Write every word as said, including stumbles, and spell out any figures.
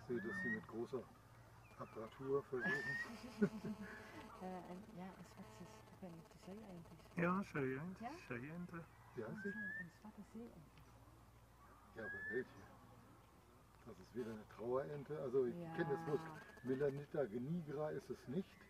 sehe, dass sie mit großer Apparatur versuchen. uh, en ja, een zwarte, ik weet niet of de zeeëend is. Ja, zeeëend. Ja? Zeeënten. Ja, sie? Een zwarte zeeëend. Ja, aber welche? Das ist wieder eine Trauerente. Also ich Ja. kenne das bloß. Melanita nigra ist es nicht.